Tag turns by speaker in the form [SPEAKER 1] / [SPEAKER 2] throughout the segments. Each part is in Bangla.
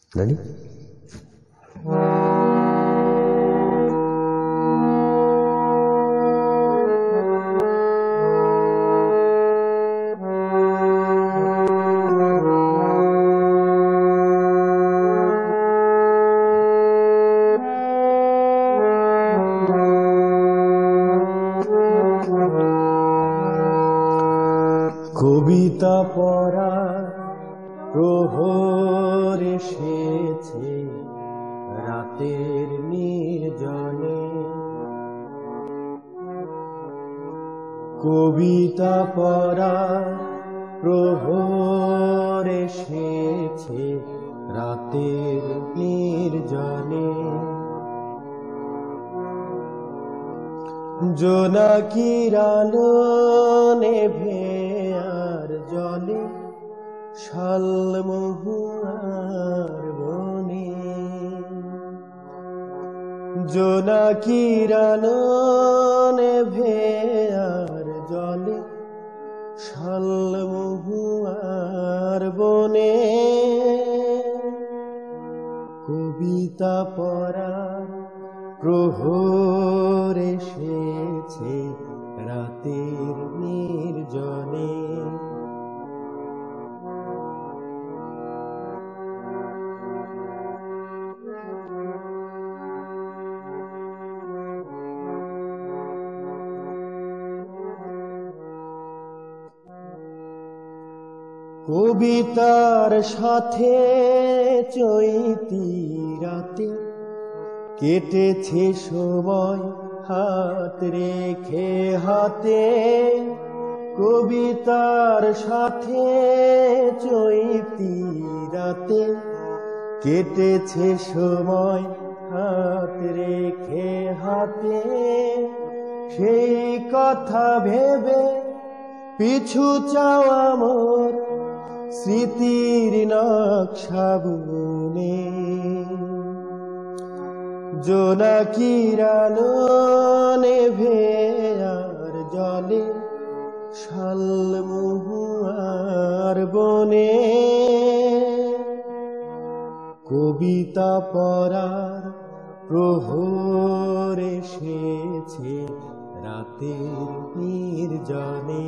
[SPEAKER 1] Ready? কবিতা পড়ার প্রহর এসেছে রাতের নির্জনে, কবিতা পড়ার প্রহর এসেছে রাতের নির্জনে। জোনাকির আলো নেভে আর জলে শালমহুয়ার বনে, জোনাকির আলো নেভে আর জলে শালমহুয়ার বনে। কবিতা পড়ার প্রহর এসেছে রাতের নির্জনে। কবিতার সাথে চৈতি রাতে কেটেছে সময় হাত রেখে হাতে, কবিতার সাথে চৈতি রাতে কেটেছে সময় হাত রেখে হাতে। সেই কথা ভেবে পিছু চাওয়া মোর স্মৃতির নকশা বুনে। জোনাকির আলো নেভে আর জলে শালমহুয়ার বনে। কবিতা পড়ার প্রহর এসেছে রাতের নির্জনে।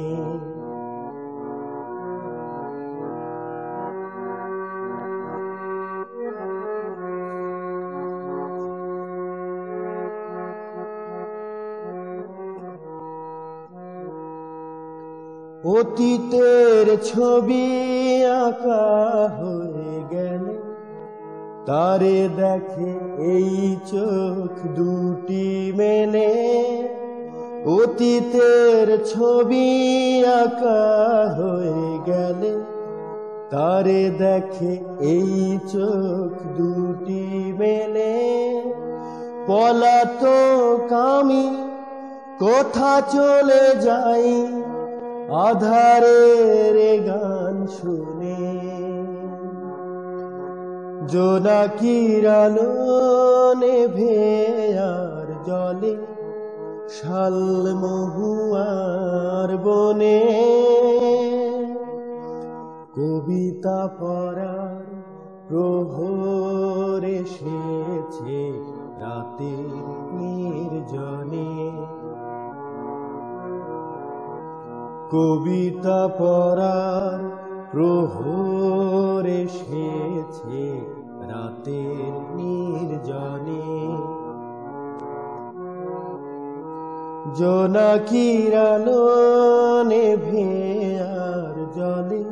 [SPEAKER 1] অতীতের ছবি আঁকা হয়ে গেলে তারে দেখে এই চোখ দুটি মেলে। অতীতের ছবি আঁকা হয়ে গেলে তারে দেখে এই চোখ দুটি মেলে। পলাতক আমি কোথা চলে যাই আধারের গান শুনে। জোনাকির আলো নেভে আর জলে শালমহুয়ার বনে। কবিতা পড়ার প্রহর এসেছে রাতের নির্জনে। কবিতা পড়ার প্রহর এসেছে রাতের নির্জনে। জোনাকির আলো নেভে আর জলে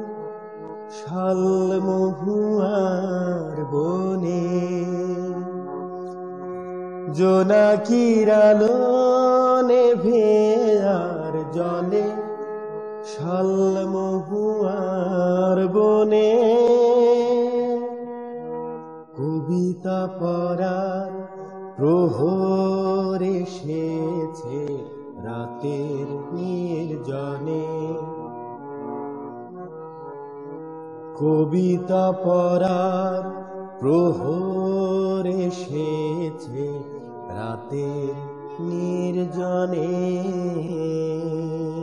[SPEAKER 1] শালমহুয়ার বনে। জোনাকির আলো নেভে আর জলে শালমহুয়ার বনে। কবিতা পড়ার প্রহর এসেছে রাতের নির্জনে। কবিতা পড়ার প্রহর এসেছে রাতের নির্জনে।